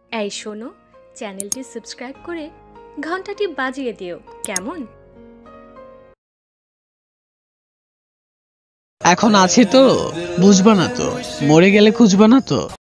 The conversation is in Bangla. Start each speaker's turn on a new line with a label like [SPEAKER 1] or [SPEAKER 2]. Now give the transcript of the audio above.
[SPEAKER 1] এই শোনো, চ্যানেলটি সাবস্ক্রাইব করে ঘন্টাটি বাজিয়ে দিও কেমন।
[SPEAKER 2] এখন আছি তো, বুঝবা না তো, মরে গেলে খুঁজবা না তো।